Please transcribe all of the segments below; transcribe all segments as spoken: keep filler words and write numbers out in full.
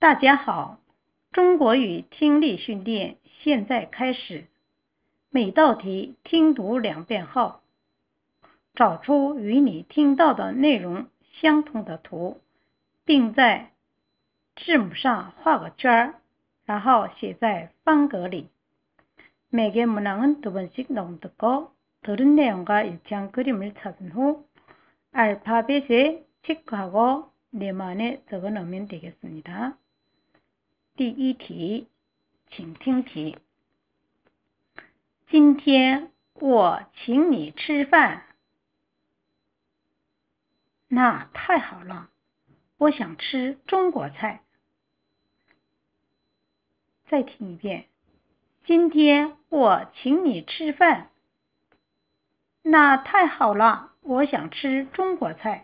大家好，中国语听力训练现在开始。每道题听读两遍后，找出与你听到的内容相同的图，并在字母上画个圈，然后写在方格里。매개 문항은 두 번씩 낭독하고 들은 내용과 일치한 그림을 찾은 후 알파벳에 체크하고 네모안에 적어 넣으면 되겠습니다. 第一题，请听题。今天我请你吃饭。那太好了，我想吃中国菜。再听一遍。今天我请你吃饭。那太好了，我想吃中国菜。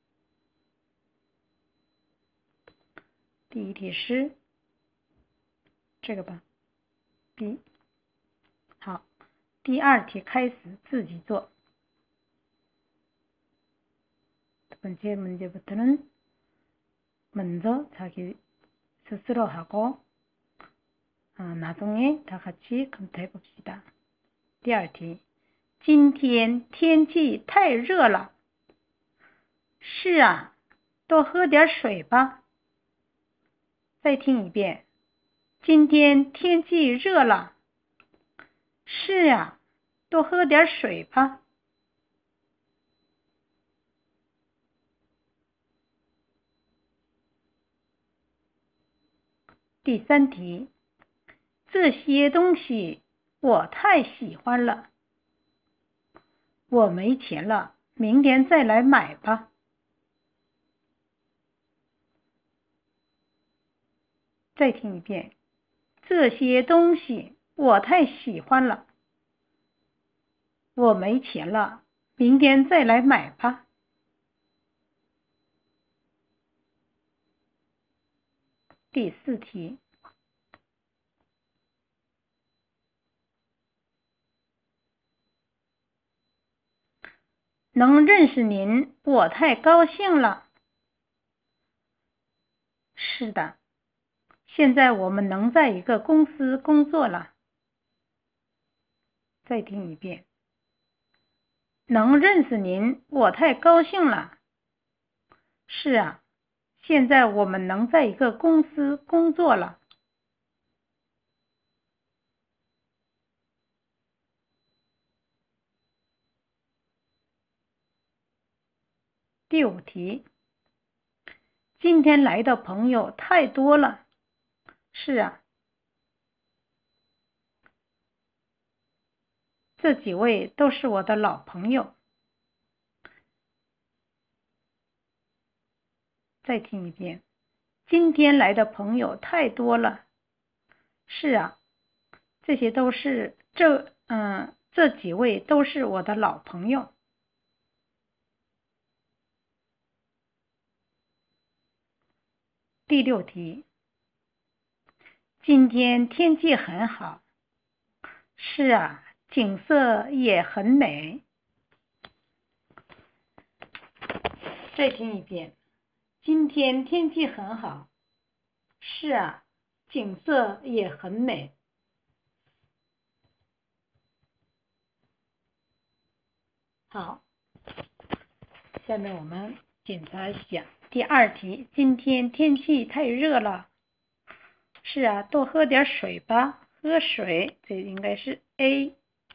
第一题是这个吧 B。 好，第二题开始自己做。첫 번째 문제부터는 먼저 자기 스스로 하고 어, 나중에 다 같이 검토해 봅시다. 第二题，今天天气太热了。是啊，多喝点水吧。再听一遍。今天天气热了。是呀，多喝点水吧。第三题，这些东西我太喜欢了。我没钱了，明天再来买吧。再听一遍。这些东西我太喜欢了。我没钱了，明天再来买吧。第四题，能认识您，我太高兴了。是的，现在我们能在一个公司工作了。再听一遍。能认识您，我太高兴了。是啊，现在我们能在一个公司工作了。第五题，今天来的朋友太多了。是啊，这几位都是我的老朋友。再听一遍。今天来的朋友太多了。是啊，这些都是这嗯这几位都是我的老朋友。第六题，今天天气很好。是啊，景色也很美。再听一遍。今天天气很好。是啊，景色也很美。好，下面我们检查一下第二题。今天天气太热了。是啊，多喝点水吧。喝水，这应该是 A。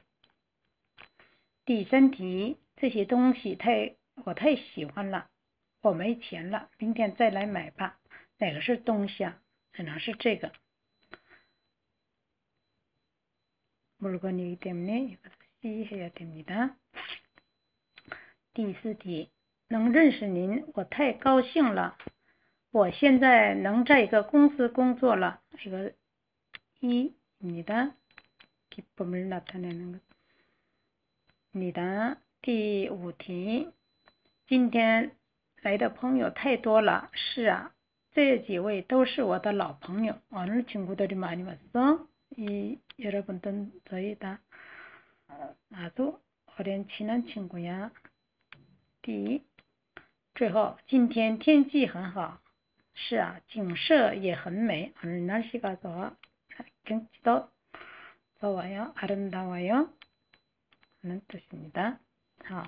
第三题，这些东西太我太喜欢了。我没钱了，明天再来买吧。哪个是东西啊？可能是这个。물건이기 때문에 이것을 C 해야 됩니다. 第四题，能认识您，我太高兴了。我现在能在一个公司工作了。이거 이입니다. 기쁨을 나타내는 것입니다. 第五题，今天来的朋友太多了。是啊，这几位都是我的老朋友。오늘 친구들이 많이 왔어. 이 여러분들은 저희 다 아주 오랜 친한 친구야. 第最后，今天天气很好。 是啊，景色也很美。오늘 날씨가 좋아. 경치도 좋아요. 아름다워요. 하는 뜻입니다. 好，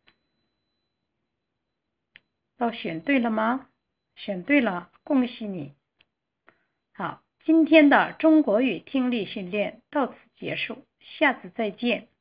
都选对了吗？选对了，恭喜你。好，今天的中国语听力训练到此结束，下次再见。